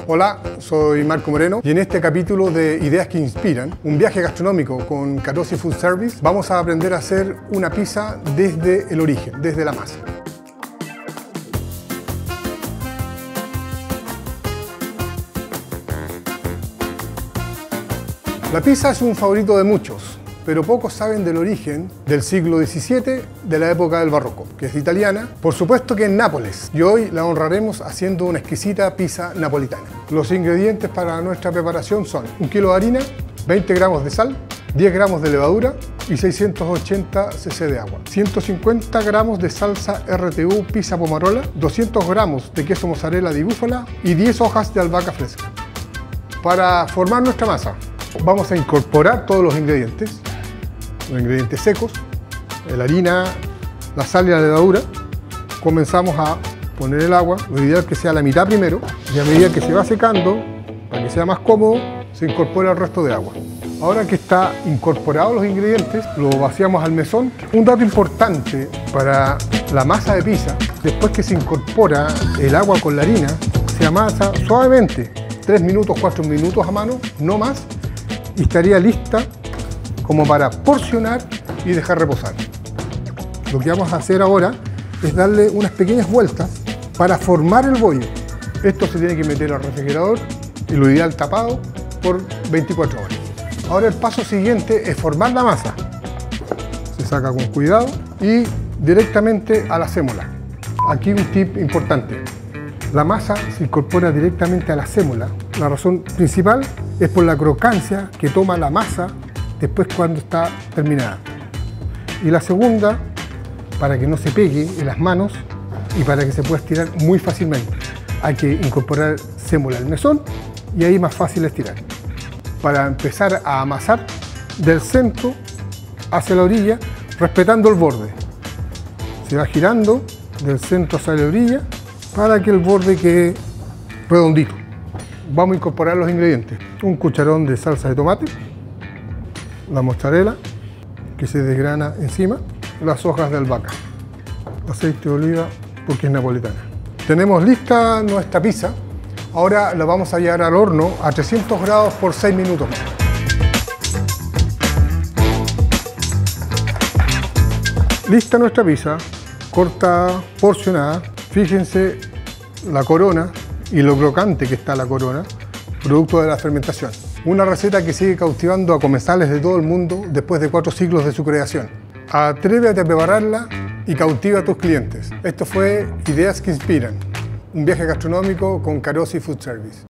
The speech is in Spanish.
Hola, soy Marco Moreno y en este capítulo de Ideas que Inspiran, un viaje gastronómico con Carosi Food Service, vamos a aprender a hacer una pizza desde el origen, desde la masa. La pizza es un favorito de muchos, pero pocos saben del origen del siglo XVII, de la época del barroco, que es italiana, por supuesto que en Nápoles, y hoy la honraremos haciendo una exquisita pizza napolitana. Los ingredientes para nuestra preparación son 1 kilo de harina, 20 gramos de sal, 10 gramos de levadura y 680 cc de agua, 150 gramos de salsa RTU pizza pomarola, 200 gramos de queso mozzarella di búfala y 10 hojas de albahaca fresca. Para formar nuestra masa, vamos a incorporar todos los ingredientes secos, la harina, la sal y la levadura. Comenzamos a poner el agua, lo ideal es que sea la mitad primero, y a medida que se va secando, para que sea más cómodo, se incorpora el resto de agua. Ahora que está incorporados los ingredientes, lo vaciamos al mesón. Un dato importante para la masa de pizza: después que se incorpora el agua con la harina, se amasa suavemente, 3 minutos, 4 minutos a mano, no más, y estaría lista como para porcionar y dejar reposar. Lo que vamos a hacer ahora es darle unas pequeñas vueltas para formar el bollo. Esto se tiene que meter al refrigerador y lo ideal tapado por 24 horas. Ahora el paso siguiente es formar la masa. Se saca con cuidado y directamente a la sémola. Aquí un tip importante: la masa se incorpora directamente a la sémola. La razón principal es por la crocancia que toma la masa después cuando está terminada. Y la segunda, para que no se pegue en las manos y para que se pueda estirar muy fácilmente. Hay que incorporar sémola al mesón y ahí más fácil estirar. Para empezar a amasar del centro hacia la orilla, respetando el borde. Se va girando del centro hacia la orilla para que el borde quede redondito. Vamos a incorporar los ingredientes: un cucharón de salsa de tomate, la mozzarella que se desgrana encima, las hojas de albahaca, aceite de oliva porque es napolitana. Tenemos lista nuestra pizza. Ahora la vamos a llevar al horno a 300 grados por 6 minutos más. Lista nuestra pizza, corta, porcionada. Fíjense la corona y lo crocante que está la corona, producto de la fermentación. Una receta que sigue cautivando a comensales de todo el mundo después de 4 siglos de su creación. Atrévete a prepararla y cautiva a tus clientes. Esto fue Ideas que Inspiran, un viaje gastronómico con Carosi Food Service.